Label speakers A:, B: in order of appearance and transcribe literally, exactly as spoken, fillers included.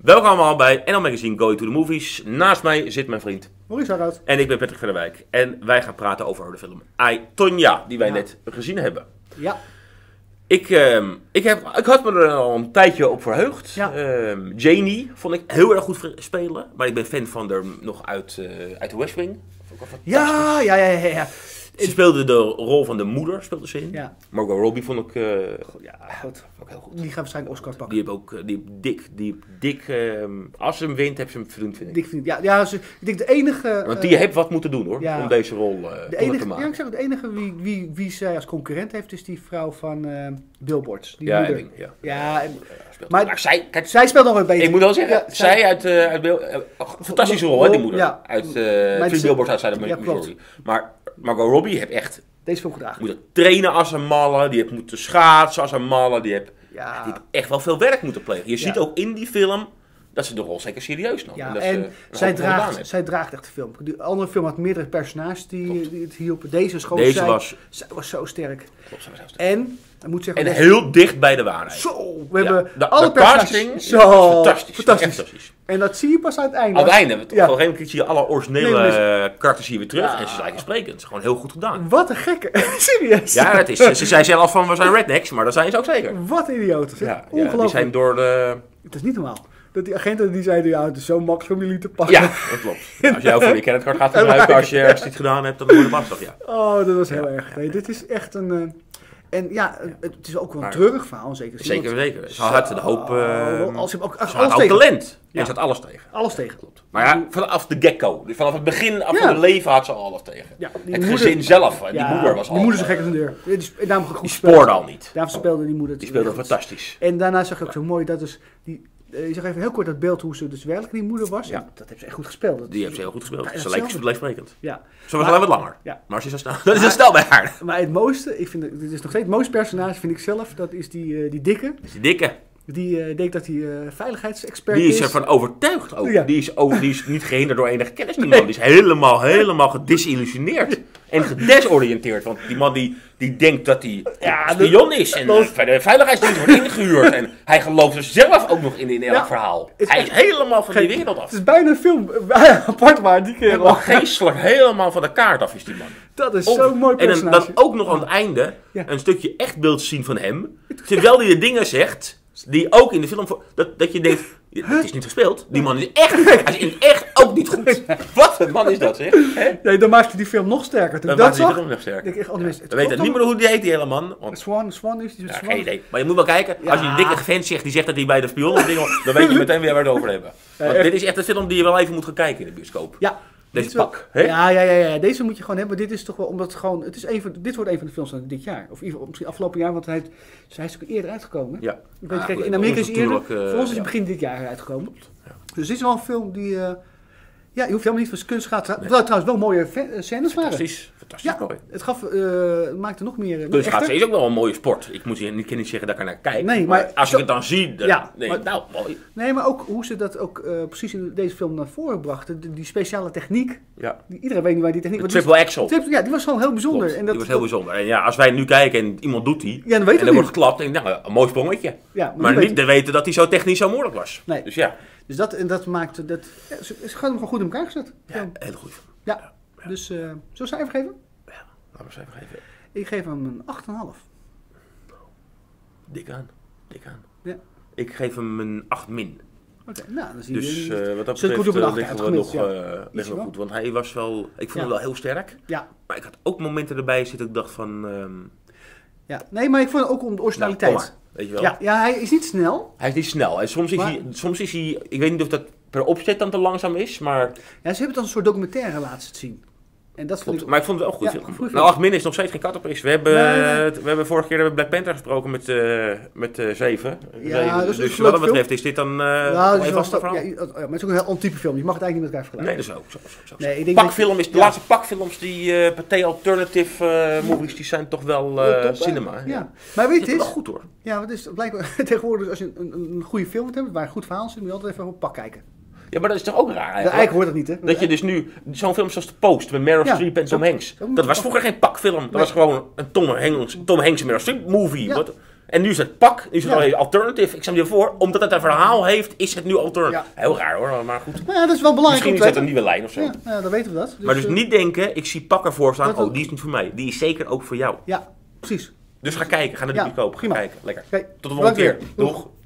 A: Welkom allemaal bij N L Magazine Going to the Movies. Naast mij zit mijn vriend
B: Maurice Harroud.
A: En ik ben Patrick Verderwijk. En wij gaan praten over de film I, Tonya, die wij
B: Ja.
A: net gezien hebben.
B: Ja.
A: Ik, uh, ik, heb, ik had me er al een tijdje op verheugd.
B: Ja.
A: Uh, Janie vond ik heel erg goed spelen. Maar ik ben fan van haar nog uit, uh, uit de West Wing. Vond ik wel
B: Ja, ja, ja, ja, ja.
A: Ze speelde de rol van de moeder, speelde ze in.
B: Ja.
A: Margot Robbie vond ik, uh, ja,
B: Goed.
A: ook heel goed.
B: Die gaat waarschijnlijk Oscar pakken.
A: Die heb ook, uh, die heb dik, die heb dik, uh, als ze hem wint, heb ze hem verdiend, vind ik.
B: Ik vind, ja, ja, ze, ik denk de enige...
A: Want die
B: uh,
A: heeft wat moeten doen hoor,
B: ja.
A: om deze rol uh,
B: de
A: te
B: enige,
A: maken.
B: ja, ik zeg het, de enige wie, wie, wie zij als concurrent heeft, is die vrouw van uh, Billboards. Die
A: Ja,
B: moeder.
A: Ebbing, ja.
B: Ja, en,
A: Speelt-
B: maar-
A: maar zij, kijk,
B: zij speelt nog wel beter.
A: ik moet wel zeggen,
B: Ja,
A: zij uit, uh, uit Bill, uh, fantastische rol hè, die moeder.
B: Ja.
A: Uit uh,
B: Maar
A: Three
B: ze-
A: Billboards Outside of
B: ja,
A: Missouri.
B: klopt.
A: Maar Margot Robbie heeft echt
B: Deze film gedragen.
A: moeten trainen als een malle, die heeft moeten schaatsen als een malle, die heeft,
B: Ja.
A: die heeft echt wel veel werk moeten plegen. Je
B: Ja.
A: ziet ook in die film dat ze de rol zeker serieus nam.
B: Ja,
A: dat ze
B: en
A: een
B: zij
A: hoop gedaan
B: draagt,
A: heeft.
B: zij draagt echt de film. Die andere film had meerdere personages die, die het hielpen. Deze is gewoon...
A: Deze
B: zij,
A: was,
B: zij was zo sterk.
A: klopt, zij was heel sterk.
B: En, ik moet zeggen...
A: En heel dicht bij de waarheid.
B: Zo, we
A: Ja,
B: hebben
A: de,
B: alle
A: de
B: personages...
A: casting
B: Zo,
A: is fantastisch.
B: fantastisch.
A: Echt fantastisch.
B: En dat zie je pas aan het einde.
A: Aan het einde, want
B: Ja.
A: op een gegeven moment zie je alle originele
B: Nee, maar
A: uh, karakters hier weer terug.
B: Ja.
A: En ze is eigenlijk sprekend. Het is gewoon heel goed gedaan.
B: Wat een gekke. Serieus.
A: Ja, het is, ze zei zelf van we zijn rednecks, maar dat zijn ze ook zeker.
B: Wat idioten.
A: Ja,
B: Zeg.
A: ja,
B: Ongelooflijk.
A: die zijn door de...
B: Het is niet normaal. Dat die agenten die zeiden, ja, het is zo makkelijk om jullie te pakken.
A: Ja, dat klopt. Ja, als jij ook voor je creditcard gaat gebruiken, als je ergens iets gedaan hebt, dan wordt het lastig, ja.
B: Oh, dat was heel
A: Ja,
B: erg.
A: ja,
B: Nee, dit is echt een... Uh, en ja, het is ook wel een
A: Maar-
B: treurig verhaal, zeker.
A: Zeker,
B: Want-
A: zeker. Ze had de hoop... Uh,
B: als je ook, als
A: ze
B: alles
A: had ook
B: tegen.
A: talent.
B: Ja.
A: En ze had alles tegen.
B: Alles tegen.
A: Maar ja, vanaf de get-go, dus vanaf het begin af
B: Ja.
A: van het leven had ze al alles tegen.
B: Ja, die
A: Het
B: moeder-
A: gezin zelf, die
B: Ja,
A: moeder was al...
B: Die moeder is zo gek als een deur. Die, die, daarom goed
A: Die
B: gespeeld.
A: spoorde al niet.
B: Daarom speelde die moeder.
A: Die speelde
B: goed.
A: fantastisch.
B: En daarna zag ik ook zo mooi dat dus... Die, uh, je zag even heel kort dat beeld hoe ze dus werkelijk die moeder was.
A: Ja.
B: En dat heeft ze echt goed gespeeld. Dat
A: Die
B: is-
A: heeft ze heel goed gespeeld.
B: bijna
A: Ze leek
B: hetzelfde.
A: bleef sprekend.
B: Ja.
A: Ze was
B: Maar-
A: alleen wat langer.
B: Ja.
A: Maar ze is al snel. Dat is al snel bij haar.
B: Maar het mooiste, ik vind, het- dit is nog steeds het mooiste personage, vind ik zelf, dat is die, uh, die dikke.
A: Dat is die dikke.
B: Die uh, denkt dat hij uh, veiligheidsexpert
A: Die
B: is.
A: is ervan overtuigd ook.
B: Ja.
A: Die, is ook die is niet gehinderd door enige kennis. Die man die is helemaal, helemaal gedisillusioneerd. En gedesoriënteerd. Want die man die, die denkt dat hij
B: Ja,
A: spion is. En
B: dat-
A: bij de veiligheidsdienst wordt ingehuurd. En hij gelooft er zelf ook nog in, in elk
B: Ja.
A: verhaal.
B: Het-
A: Hij is helemaal van die
B: Geen-
A: wereld af.
B: Het is bijna een film uh, apart, maar die keer
A: Helemaal geestelijk helemaal van de kaart af is die man.
B: Dat is
A: Of-
B: zo'n mooi
A: en dan,
B: personage.
A: dan ook nog aan het einde
B: Ja.
A: een stukje echt beeld zien van hem. Terwijl hij de dingen zegt die ook in de film... voor- Dat, dat je denkt, het is niet gespeeld. Die man is echt, hij is in echt ook niet goed. Wat een man is dat, zeg. Hè?
B: Nee, dan maakte die film nog sterker. Toen
A: Dat
B: ik
A: maakt
B: dat
A: hij
B: zag,
A: nog sterker.
B: denk ik echt, oh, die mensen, het
A: We weten
B: klopt
A: niet meer hoe die heet, die hele man. Want,
B: Swan, Swan is die
A: ja,
B: Swan.
A: geen idee. Maar je moet wel kijken. Als je
B: Ja.
A: een dikke vent zegt die zegt dat hij bij de spionnen dingen, dan weet je meteen weer waar we het over hebben. Want
B: echt.
A: dit is echt een film die je wel even moet gaan kijken in de bioscoop.
B: Ja.
A: Deze
B: Dit is wel-
A: pak. Hè?
B: Ja, ja, ja, ja, deze moet je gewoon hebben. Dit is toch wel, omdat het gewoon, het is een van, dit wordt een van de films van dit jaar. Of in ieder geval misschien afgelopen jaar, want hij, heeft- hij is ook eerder uitgekomen.
A: Ja.
B: Ik weet,
A: Ah,
B: kijk,
A: goed,
B: in Amerika
A: voor
B: is
A: ons
B: hij eerder,
A: natuurlijk, uh,
B: voor ons is
A: ja.
B: hij begin dit jaar uitgekomen.
A: Ja.
B: Dus dit is wel een film die, uh, ja, je hoeft helemaal niet van zijn kunst gaat. Nee. Trouwens wel mooie ve- uh, scènes waren.
A: Fantastisch. Fantastisch
B: Ja,
A: mooi.
B: het gaf, uh, het maakte nog meer, uh, nog
A: Kunstschaatsen
B: echter.
A: is ook wel een mooie sport. Ik moet je niet, kan niet zeggen dat ik er naar kijk.
B: Nee,
A: maar,
B: maar
A: als
B: zo-
A: ik het dan zie, dan
B: Ja,
A: denk
B: maar-
A: ik, nou, mooi.
B: Nee, maar ook hoe ze dat ook uh, precies in deze film naar voren brachten. Die, die speciale techniek.
A: Ja.
B: Die, iedereen weet niet waar die techniek
A: De
B: want die
A: triple axel.
B: is- triple- Ja, die was gewoon heel bijzonder.
A: Klopt,
B: En dat,
A: die was heel
B: dat-
A: bijzonder. En ja, als wij nu kijken en iemand doet die,
B: Ja, dan weet
A: en
B: het
A: er
B: niet.
A: wordt geklapt, denk ik, nou, een mooi sprongetje.
B: Ja, maar,
A: Maar
B: die
A: niet
B: weet-
A: te weten dat hij zo technisch zo moeilijk was.
B: Nee.
A: Dus ja,
B: Dus dat, en dat maakte dat. Ja, ze, ze gaan hem gewoon goed in elkaar gezet.
A: ja
B: Ja.
A: een hele goede film.
B: Ja. Dus uh, zullen we cijfer geven?
A: Ja, laten we eens even geven.
B: Ik geef hem een acht komma vijf.
A: Dik aan, dik aan.
B: Ja.
A: Ik geef hem een acht min.
B: Oké, nou dan zie
A: Dus
B: je.
A: uh, wat dat
B: Zit goed
A: betreft
B: op een
A: uh,
B: acht
A: liggen we nog,
B: uitgemiddeld,
A: uh,
B: ja.
A: liggen we
B: wel.
A: goed. Want hij was wel, ik vond
B: Ja.
A: hem wel heel sterk.
B: ja,
A: Maar ik had ook momenten erbij zitten dat ik dacht van, um,
B: ja. Nee, maar ik vond het ook om de
A: nou,
B: originaliteit.
A: kom maar. Weet je wel.
B: ja, ja, hij is niet snel.
A: Hij is niet snel. En soms is,
B: Maar-
A: hij, soms is hij, ik weet niet of dat per opzet dan te langzaam is, maar
B: Ja, ze hebben het als een soort documentaire laten zien. En dat vond
A: klopt.
B: ik.
A: Maar ik vond het wel een goed
B: Ja,
A: film.
B: een goede
A: Nou,
B: film.
A: acht min is nog steeds geen kattenprijs. We hebben,
B: Nee, nee.
A: we hebben vorige keer hebben we Black Panther gesproken met, uh, met uh, zeven.
B: Ja,
A: Zeven.
B: dat is een
A: Dus
B: leuke
A: wat dat
B: film.
A: betreft is dit dan uh,
B: Ja, dat is
A: even
B: wel
A: een
B: stap,
A: verhaal.
B: ja, ja, maar het is ook een heel ontype film. Je mag het eigenlijk niet met elkaar
A: Nee,
B: vergelijken.
A: dat is ook zo. zo, zo.
B: Nee, ik denk dat-
A: Pakfilm is de
B: ja.
A: laatste pakfilms die uh, Pathé Alternative uh, movies, die zijn toch wel uh,
B: Ja, top, hè?
A: cinema.
B: Ja.
A: Ja.
B: Maar weet
A: Dat
B: je,
A: is
B: het
A: wel
B: is,
A: goed hoor.
B: ja, het is blijkbaar tegenwoordig als je een, een, een goede film wilt hebben, waar een goed verhaal zit, moet je altijd even op een pak kijken.
A: Ja, maar dat is toch ook raar
B: Ja,
A: eigenlijk?
B: eigenlijk hoort dat niet, hè?
A: Dat je dus nu, zo'n film zoals The Post met Meryl
B: Ja,
A: Streep en Tom
B: zo-
A: Hanks.
B: zo moet
A: Dat
B: het
A: was
B: toch.
A: vroeger geen pakfilm. Dat
B: Nee.
A: was gewoon een Tom Hanks, Tom Hanks en Meryl Streep movie.
B: Ja.
A: Wat, En nu is het pak, nu is het
B: Ja.
A: gewoon alternative. Ik stel me je voor, omdat het een verhaal heeft, is het nu alternative.
B: Ja.
A: Heel raar hoor, maar goed.
B: Nou ja, dat is wel belangrijk
A: Misschien
B: om
A: is
B: te
A: dat een
B: weten.
A: nieuwe lijn of zo.
B: Ja, nou, dan weten we dat.
A: Maar dus
B: eh,
A: niet denken, ik zie pak ervoor staan,
B: Dat-
A: oh die is niet voor mij. Die is zeker ook voor jou.
B: Ja, precies.
A: Dus ga kijken, ga naar de
B: Ja,
A: bioscoop, ga
B: prima.
A: kijken. Lekker.
B: Oké,
A: Tot de volgende keer.
B: bedankt weer.
A: Doeg.